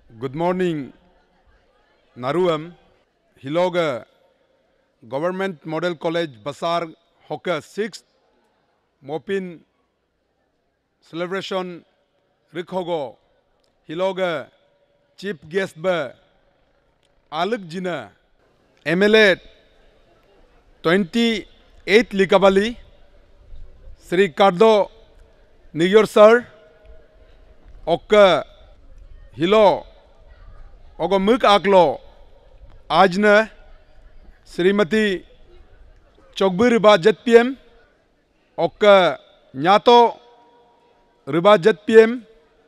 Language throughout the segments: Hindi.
Good morning, Naruam. Hiloga Government Model College Basar Hoka 6th Mopin celebration Rikhogo Hiloga Chief Guest Ba Aluk Jina MLA 28 Likabali Sri Cardo Niyor Sir Oka Hilo Ogo Muk Aklo Ajna Srimati Chokbu Riba Jet PM Oka Nyato Riba Jet PM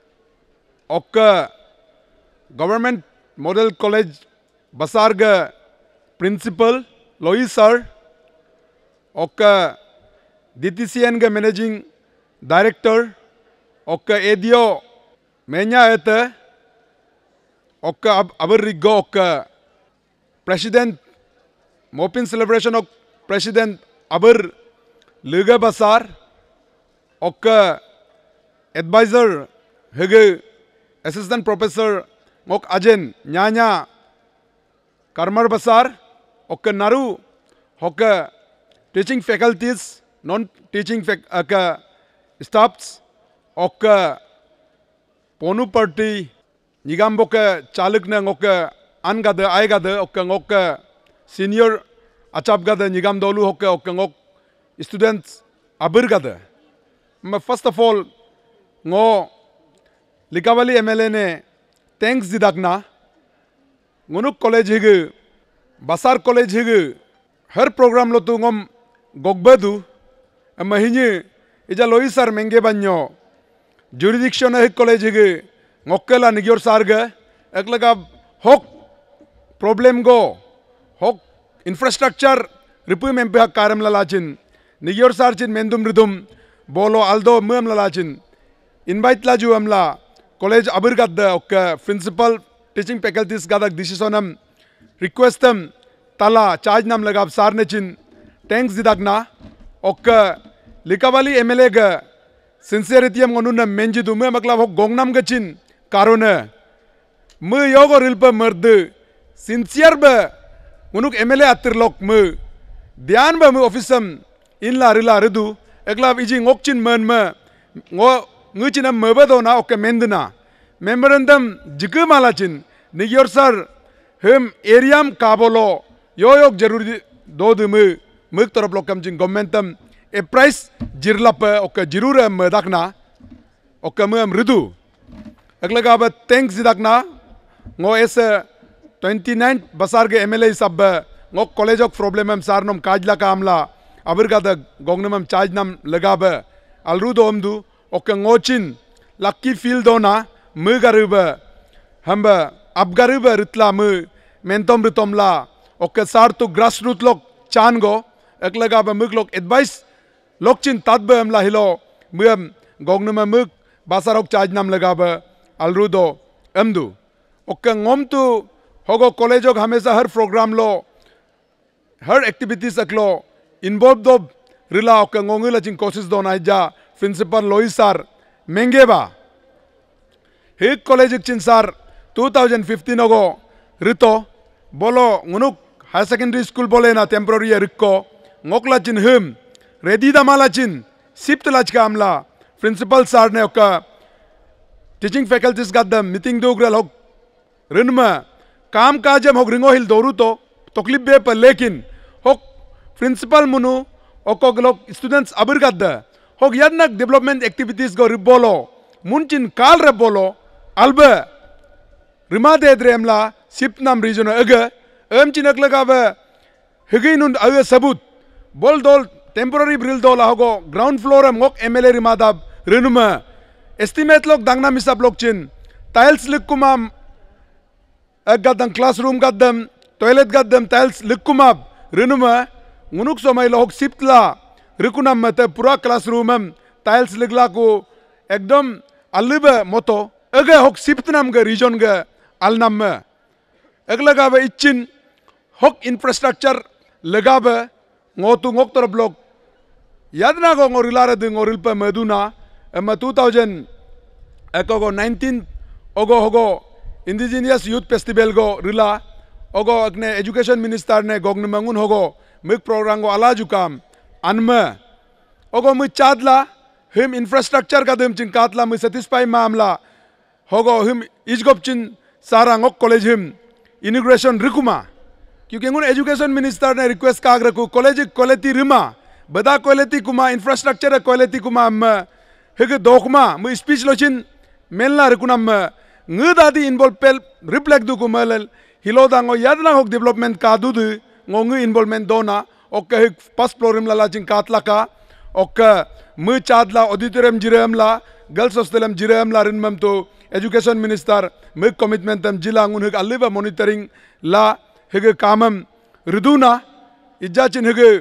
Oka Government Model College Basarga Principal Lois Sir Oka DTCN ga Managing Director Oka Edio Menya Ete Oka Abarigo Oka President Mopin celebration of President Aber Liga Basar Oka Advisor Hege Assistant Professor Mok Ajen Nyanya Karmar Basar Oka Naru Oka Teaching Faculties Non-Teaching Staffs Oka Ponu Party Nigamboka Chalukna Oka Angada Aigada Oka Senior Achapgada Nigam Dolu Oka Students Abirgada. First of all, Ngo Likavali HMLA ne thanks didagna Ngunuk College Higu Basar College Higu her program lo tu ngom gogbadu mahini ija loisar menge banyo jurisdiction hik college higu ngokkela nigior sarga eklaga hok problem go hok infrastructure ripu mempe hak karam lalachin nigior sarchin mendum ridum bolo aldo mum lalachin invite laju amla college abir gadda ok principal teaching faculties gadak decisionam requestam tala charge nam lagab sarnechin thanks didagna ok likavali HMLA ga sincerity am ngonuna menjidu me makla hok gongnam gachin karone me yogo rilpa merde sincere ba ngunuk HMLA atirlok me dhyan ba me officem inla rila ridu ekla iji ngokchin man me ngo nguchinam mebado na ok mendna memorandum jiku malachin nigior sir hem aream kabolo Yoyok jaruri do de muk tarap lokam jing governmentam a price jirlapa oka jirura medakna oka mem ridu aglaga ba thanks didakna ngo es 29 basar ge HMLA sab ngo college of problem am sarnom kajla kamla abirga da gongnam charge nam lagaba alrudo amdu oka ngochin lucky field dona mugaruba hamba abgaruba ritla mu mentom ritomla Oke sar tu grassroots lok chan go eklaga ba muk lok advice lok chin tat ba amla hilo mum gongnama muk basarok charge nam laga ba alrudo amdu oke ngom tu hogo college ok hamesha har program lo har activities aklo involved do rila oke ngongila chin courses do naija principal loisar mengeba he college chin sar 2015 ogo rito bolo ngunuk high secondary school bole na temporary rikko ngokla chin him ready da mala chin sipt lach ka amla principal sir ne oka teaching faculties gaddam meeting dogral hok rinma काम काज हम हक रिंगो हिल दौरू तो तकलीफ बे पर लेकिन हक प्रिंसिपल मुनु ओको लोग स्टूडेंट्स अबिर गद्दा हक यदनक डेवलपमेंट एक्टिविटीज गो रिबोलो मुंचिन काल रिबोलो अल्बे रिमा दे द्रेमला सिप नाम रीजन अगे एम चिनक लगावे हिगिनुन अगे सबूत बोल दोल टेम्पररी ब्रिल दोल होगो ग्राउंड फ्लोर हम ngok HMLA रिमादाब रिनुमा एस्टिमेट लोग दांगना मिसाब लोग चिन टाइल्स लिकुमाम एक गदम क्लासरूम गदम टॉयलेट गदम टाइल्स लिकुमाब रिनुमा ngunuk somai लोग सिप्तला रिकुनाम मते पूरा क्लासरूम हम टाइल्स लिगला को एकदम अल्लिबे मोतो अगे होक सिप्तनाम गे रीजन गे alnam me eglagabe itchin hok infrastructure legabe ngotu ngok tor blok yadna go ngorilare de ngorilpa meduna ema 2000 eko go 19 ogo hogo indigenous youth festival गो रिला ओगो अग्ने एजुकेशन मिनिस्टर ने गोग्न मंगुन होगो मिक प्रोग्राम गो अला जुकाम अनमे ओगो मु चादला हिम इंफ्रास्ट्रक्चर का दम चिन कातला मु सेटिस्फाई मामला होगो हिम इजगोप चिन सारा ngok कॉलेज हिम इनिग्रेशन रिकुमा क्योंकि nguन एजुकेशन मिनिस्टर ने रिक्वेस्ट काग रखु कॉलेज क्वालिटी रिमा बदा क्वालिटी कुमा इंफ्रास्ट्रक्चर क्वालिटी कुमा हेगे दोकमा मु स्पीच लोचिन मेलना रिकुनम ngदादी इन्वॉल्व पेल रिफ्लेक्ट दु कुमल हिलो दांगो यादना होक डेवलपमेंट का दुदु ngong इन्वॉल्वमेंट दोना ओके फर्स्ट फ्लोर ला चिन कातला का ओके मु चादला ऑडिटोरियम जिरेमला गर्ल्स हॉस्टलम जिरेमला रिनमम तो एजुकेशन मिनिस्टर मु कमिटमेंट तम जिला nguन हेग अलिबा मॉनिटरिंग ला हेगे कामम रिदुना इज्जा चिन हेगे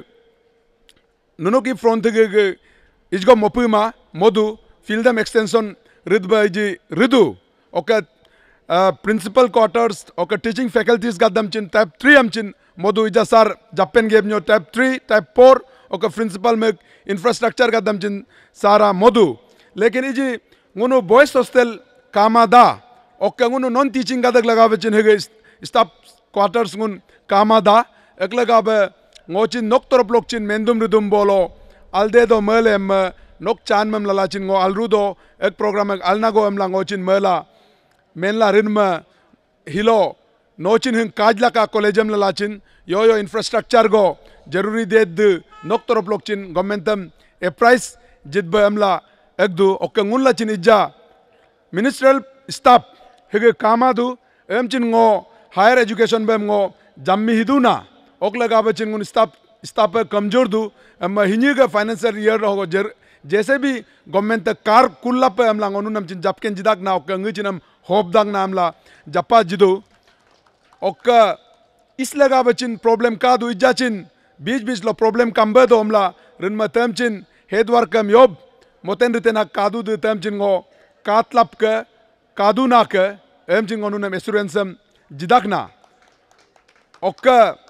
नुनो की फ्रंट हेगे इजगो मोपुमा मोदु फील्डम एक्सटेंशन रिदबा इजी रिदु okay principal quarters okay teaching faculties गदम चिन टाइप 3 हम चिन मोदु इजा सर जापेन गेब न्यो टाइप 3 टाइप 4 ओके प्रिंसिपल में इंफ्रास्ट्रक्चर गदम चिन सारा मोदु लेकिन इजी nguno बॉयज हॉस्टल कामादा ओके nguno नॉन टीचिंग गदक लगावे चिन हेगे स्टाफ क्वार्टर्स nguन कामादा एक लगावे ngoчин nok torop lok chin mendum ridum bolo alde do mele nok chan mem lala chin ngo alrudo ek program ek alna go emla ngochin mela menla rinma hilo nochin hin kajla ka collegeum lala chin yo infrastructure go jaruri ded nok torop lok chin governmentam a price jidba emla ekdu ok ngun la chin ija ministerial staff hege kamadu em chin ngo higher education bem ngo jammi hiduna ok लगावे चिन गुन स्टाफ कमजोर दु अम्मा हिनी का फाइनेंशियल ईयर होगो जैसे भी गवर्नमेंट कार कुल्ला पे हमला ngoनु नम चिन जपकेन जिदाक ना ओक अंग चिनम होप दाग ना हमला जपा जिदो ओक इस लगावे चिन प्रॉब्लम का दु इजा चिन बीच लो प्रॉब्लम कम्बे दो हमला रिनमा तम चिन हेड वर्क कम योब मोतेन रितेना कादु दु तम चिन गो कातलप के कादु ना के एम चिन ngoनु नम एश्योरेंसम जिदाक ना ओक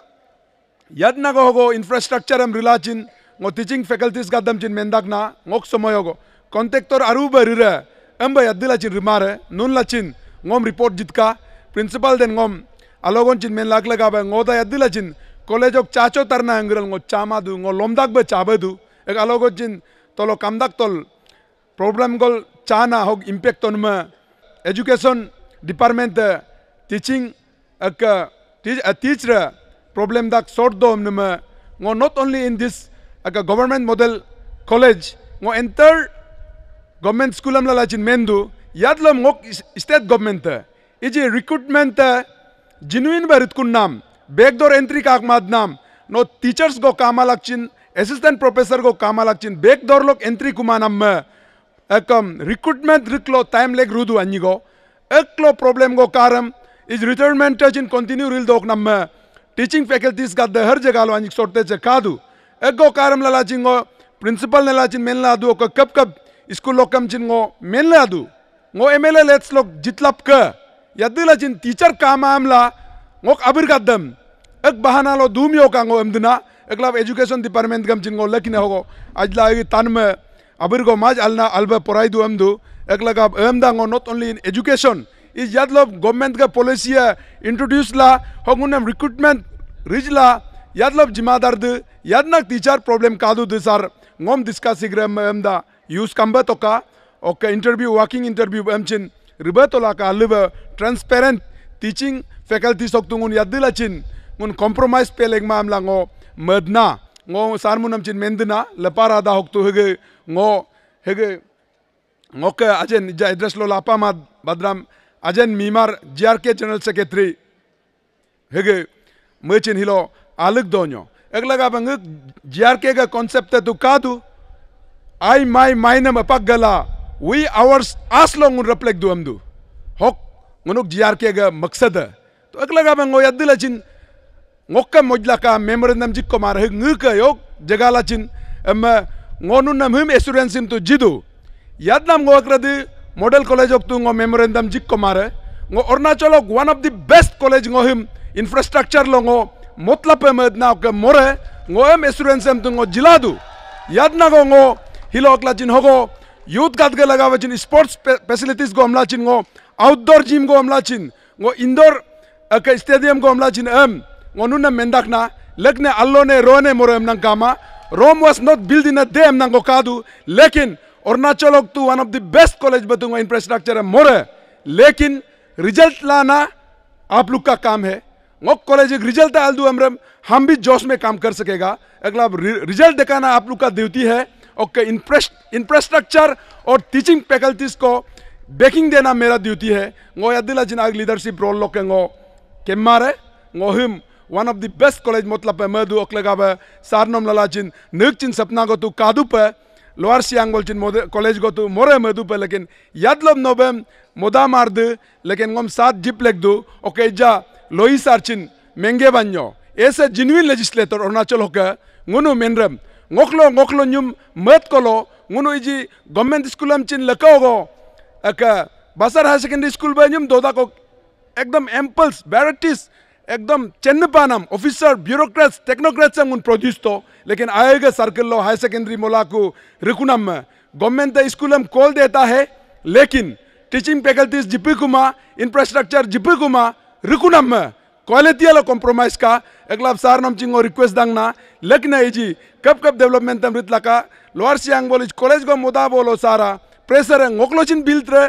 यादना को होगो इंफ्रास्ट्रक्चर हम रिलाचिन ngो टीचिंग फैकल्टीज का दम चिन मेंदाक ना ngok समय होगो कॉन्ट्रैक्टर अरु बरिरे एम्बा यादिला चिन रिमारे नुन लाचिन ngom रिपोर्ट जितका प्रिंसिपल देन ngom अलोगोन चिन मेन लाग लगाबे ngoda यादिला चिन कॉलेज ऑफ चाचो तरना अंगरल ngो चामा दु ngो लोमदाक बे चाबे दु एक अलोगो चिन तोलो कामदाक तोल प्रॉब्लम गोल चाना होग इंपैक्ट ऑन में एजुकेशन डिपार्टमेंट टीचिंग एक teacher problem dak sort do nme ngo not only in this aga government model college ngo enter government school am la chin mendu yadlo ngok state government iji recruitment genuine barit kun nam backdoor entry ka mad nam no teachers go kamalak chin assistant professor go kamalak chin backdoor lok entry kumanam me ekam recruitment riklo time leg rudu anyigo eklo problem go karam is retirement chin continue ril dok nam me teaching faculties का हर जगह लो अंजिक सोटते चे कादू एगो कारम लला चिंगो प्रिंसिपल ने लाचिन मेन लादू को कब स्कूल लोग कम चिंगो मेन लादू ngो एमएलए लेट्स लोग जितलप के यदि लाचिन टीचर काम आमला ngो अबिर कदम एक बहाना लो दूमियो का ngो एमदना एक लाभ एजुकेशन डिपार्टमेंट कम चिंगो लेकिन होगो अजला ये तन में अबिर को माज अलना अलबे पढ़ाई दू एमदू एक लगा एमदा ngो नॉट ओनली इन एजुकेशन इस याद लो गवर्नमेंट का पॉलिसी इंट्रोड्यूस ला होगुनम रिक्रूटमेंट रिजला याद लो जिम्मेदार दे याद ना टीचर प्रॉब्लम कादू दे sir ngom discuss igram emda use kamba to ka ok interview working interview emchin ribato la ka live transparent teaching faculty sok tungun yadila chin ngun compromise pe leg mamla ngo madna ngo sarmunam chin mendna lapara da hok tu hege ngo ngoke ajen ja address lo lapa mad badram ajen mimar GRK general secretary hege merchin hilo aluk donyo ek laga bang GRK का concept है तो कादू I my mine में पक गला we ours as long उन reflect दो हम दो होक उन्हों GRK का मकसद है तो एक लगा बंगो याद दिला चिन ngokka mojla ka memorandum jikko mar heg ngka yok jagala chin amma ngonu nam him assurance sim to jidu yadnam go akradi model college ok tu ngo memorandum jikko mare ngo Arunachal one of the best college ngo him infrastructure lo ngo motlap medna ke more ngo em assurance sim tu ngo jiladu yadna go ngo hilo okla chin hogo youth gat ge lagawa chin sports facilities go amla chin ngo outdoor gym go amlachin ngo indoor stadium go amlachin ngonuna mendakna lekne allone rone morem nang kama. Rome was not built in a day nang go kadu, lekin Arunachal to one of the best college बतूंगा infrastructure more, लेकिन result लाना आप लोग का काम है. मोक कॉलेज एक रिजल्ट आल दो हम भी जोश में काम कर सकेगा. अगला रिजल्ट दिखाना आप लोग का ड्यूटी है. ओके इंफ्रास्ट्रक्चर और टीचिंग फैकल्टीज को बैकिंग देना मेरा ड्यूटी है. ngो यादिला जिन आग लीडरशिप रोल लोग ngो केमारे ngो हम one of the best college मतलब पे मधु ओकलेगा बे सारनम ललाचिन नृचिन सपना को तू कादू पे लोअर सियांग बोलचिन कॉलेज को तू मोरे मधु पे लेकिन यादलब नोबेम मोदा मार दे लेकिन ngom सात जिप लेग दो ओके जा लोई सारचिन मेंगे बन्यो ऐसे जिन्विन लेजिस्लेटर अरुणाचल होके nguनु menrem ngoklo nyum mat kolo ngunu iji government school am chin lakaogo aka Basar high secondary school ba nyum doda ko ekdam amples varieties एकदम चेन्नपानम ऑफिसर ब्यूरोक्रेट्स टेक्नोक्रेट्स अंगुन प्रोड्यूस तो लेकिन आएगा सर्कल लो हाई सेकेंडरी मोला को रिकुनम में गवर्नमेंट द स्कूल हम कॉल देता है लेकिन टीचिंग फैकल्टीज जिपी कुमा इंफ्रास्ट्रक्चर जिपी कुमा रिकुनम में क्वालिटी वाला कॉम्प्रोमाइज का अगला सार नम चिंगो रिक्वेस्ट दांगना लेकिन जी कब डेवलपमेंट हम रितला का लोअर सियांग बोलिज कॉलेज को मुदा बोलो सारा प्रेशर है नोक्लोचिन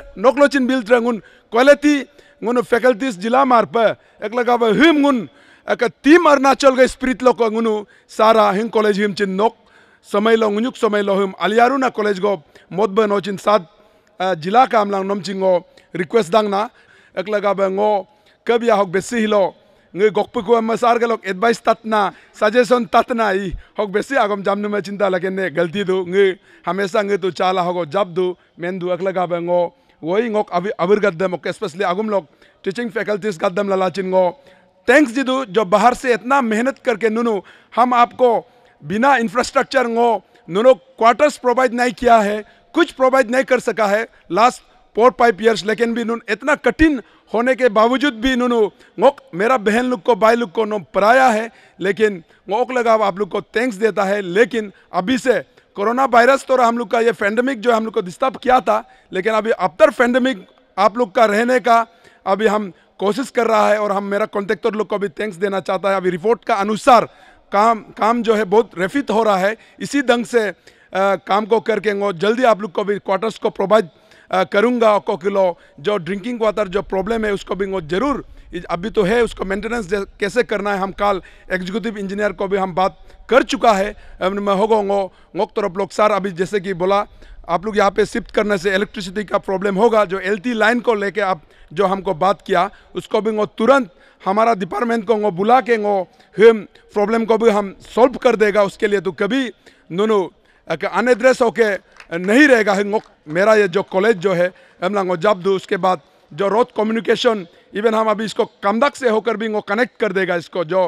बिल्ड रहे nguन क्वालिटी nguno faculties जिला मार पर एक लगा वे हिम nguन एक टीम अरुणाचल के स्पिरिट लो को nguno सारा हिम कॉलेज हिम चिन नोक समय लो ngunyuk समय लो हिम अलियारू ना कॉलेज को मोद बनो चिन सात जिला का हमलांग नम चिंगो रिक्वेस्ट दांगना एक लगा वे ngो कब या होक बेसी हिलो nge gokpu ko masar ke lok advice tatna suggestion tatna I hok besi agam jamne में चिंता लगे ने गलती दो nge हमेशा nge तो चाला होगो जब दो मेन दो एक लगा वे ngो वही ngok अबिर गद्दम ओके स्पेशली अगुम लोग टीचिंग फैकल्टीज गद्दम ललाचिन ngो थैंक्स जिदू जो बाहर से इतना मेहनत करके नुनु हम आपको बिना इंफ्रास्ट्रक्चर ngो नुनु क्वार्टर्स प्रोवाइड नहीं किया है कुछ प्रोवाइड नहीं कर सका है लास्ट 4-5 years लेकिन भी नुन इतना कठिन होने के बावजूद भी नुनु ngok मेरा बहन लोग को भाई लोग को नो पराया है लेकिन ngok लगा आप लोग को थैंक्स देता है लेकिन अभी से कोरोना वायरस तो हम लोग का ये पेंडेमिक जो हम लोग को डिस्टर्ब किया था लेकिन अभी आफ्टर पेंडेमिक आप लोग का रहने का अभी हम कोशिश कर रहा है और हम मेरा कॉन्ट्रैक्टर लोग को भी थैंक्स देना चाहता है. अभी रिपोर्ट का अनुसार काम जो है बहुत रेफिट हो रहा है. इसी ढंग से काम को करके वो जल्दी आप लोग को भी क्वार्टर्स को प्रोवाइड करूँगा. को किलो जो ड्रिंकिंग वाटर जो प्रॉब्लम है उसको भी वो जरूर अभी तो है उसको मेंटेनेंस कैसे करना है हम कल एग्जीक्यूटिव इंजीनियर को भी हम बात कर चुका है. मैं होगा ngok तरफ लोग सर अभी जैसे कि बोला आप लोग यहाँ पे शिफ्ट करने से इलेक्ट्रिसिटी का प्रॉब्लम होगा जो एलटी लाइन को लेके आप जो हमको बात किया उसको भी वो तुरंत हमारा डिपार्टमेंट को वो बुला के वो हम प्रॉब्लम को भी हम सॉल्व कर देगा. उसके लिए तो कभी नो अनएड्रेस होके नहीं रहेगा. मेरा ये जो कॉलेज जो है हम लोग जब दो उसके बाद जो रोड कम्युनिकेशन इवन हम अभी इसको कमदक से होकर भी वो कनेक्ट कर देगा. इसको जो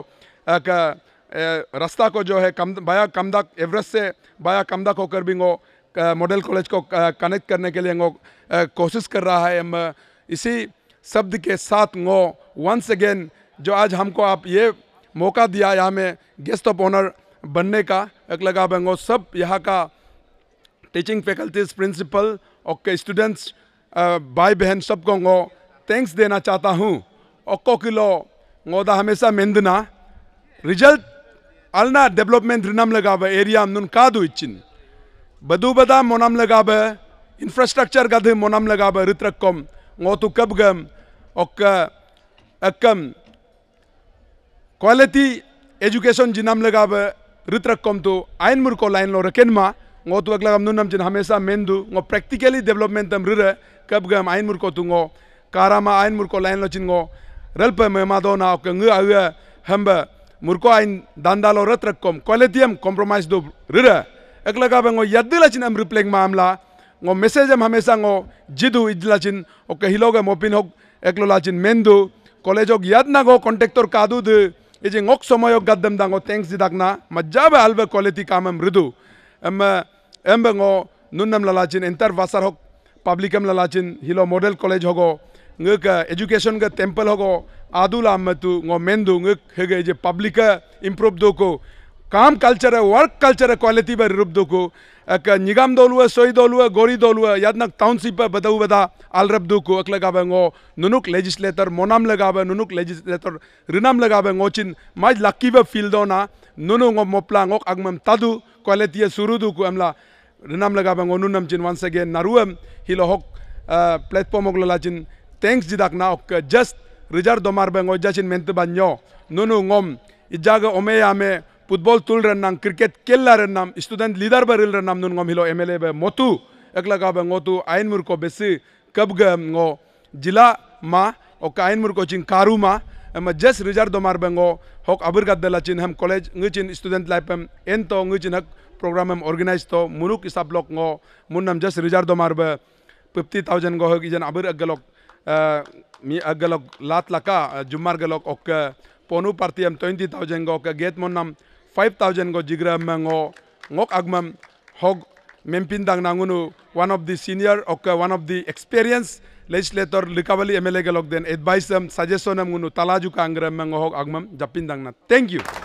रास्ता को जो है बाया कमदक एवरेस्ट से बाया कमदक होकर भी वो मॉडल कॉलेज को कनेक्ट करने के लिए वो कोशिश कर रहा है. हम इसी शब्द के साथ वो वंस अगेन जो आज हमको आप ये मौका दिया यहाँ में गेस्ट ऑफ ऑनर बनने का एक लगा वो सब यहाँ का टीचिंग फैकल्टीज प्रिंसिपल और स्टूडेंट्स भाई बहन सबको वो थैंक्स देना चाहता हूँ. ओको किलो ngoda हमेशा मेंदना रिजल्ट अलना डेवलपमेंट रिनम लगाबे एरिया नुन कादु इचिन बदु बदा मोनम लगाबे इंफ्रास्ट्रक्चर गधे मोनम लगाबे रित्रकम ngotu kabgam ok akam quality education जिनम लगाबे रित्रकम तो आइन मुरको लाइन लो रकेनमा ngotu अगला हम नुनम जिन हमेशा मेंदु ngo प्रैक्टिकली डेवलपमेंट तम रिरे kabgam आइन मुरको तुंगो कारामा आइन मुरको लाइन लो चिंगो रल्प में मादोना ओके ngu आवे हमबे मुरको आइन दांदालो रित्रकम क्वालिटी हम कॉम्प्रोमाइज दो रिरे एक लगा ngo यद्दिला चिन हम रिप्लेंग मामला ngo message हम हमेशा ngo जिदु इजलाचिन ओके हिलोगे मोपिन होक एकलो लाचिन मेंदु कॉलेज होक याद ना गो कॉन्ट्रैक्टर कादु दे इजे ngok समय होक गद्दम दांगो थैंक्स दिदाकना मज्जाबे अलबे क्वालिटी काम हम रिदु एम ngo नुनम लालाचिन इंटर वासर होक पब्लिकम लालाचिन हिलो मॉडल कॉलेज होगो ngक एजुकेशन का टेंपल होगो आदुला मतु ngo मेंदु ngक हेगे जे पब्लिक इंप्रूव दो को काम कल्चर वर्क कल्चर क्वालिटी बर रूप दुको एक निगम दोलुआ सोई दोलुआ गोरी दोलुआ यादनक टाउनशिप बदऊ बदा आल रब दुको अक लगाबे ngो नुनुक लेजिस्लेटर मोनाम लगाबे नुनुक लेजिस्लेटर रिनाम लगाबे ngोचिन माज लक्कीबे फील्डोना नुनु ngो मोपला ngok agmam tadu क्वालिटी सुरु दुको अमला रिनाम लगाबे ngो नुनम चिन वंस अगेन नारुम हिलो हक प्लेटफॉर्म ओगला चिन थैंक्स जिदाक ना ओक जस्ट रिजर्व दोमार बे ngो जाचिन मेंते बान्यो नुनु ngom इजागा ओमे यामे फुटबॉल तुल रन्नाम क्रिकेट केल्ला रन्नाम स्टूडेंट लीडर बरिल रन्नाम नुन ngom hilo MLA बे मोतु एकला का बे ngोतु आइन मुरको बेसी कब ग ngो जिला मा ओक आइन मुरको चिन कारू मा जस रिजर्व दोमार बे ngो हक अबर गदला चिन हम कॉलेज ngचिन स्टूडेंट लाइफ हम एन तो ngचिन हक प्रोग्राम हम ऑर्गेनाइज तो मुनुक हिसाब लोक ngो मुन्नम जस रिजर्व दोमार बे 50,000 गो हक इजन अबर अगलोक मी अगलोक लात लका जुमार गलोक ओक पोनु पार्टी हम 20,000 गो का गेट मोनम 5,000 गो जिग्रा मंगो ngok agmam hog mempin dang nangunu one of the senior oka one of the experienced legislator likabali MLA galok den advice suggestion am ngunu talaju ka angram mango hog agmam japin dang na thank you.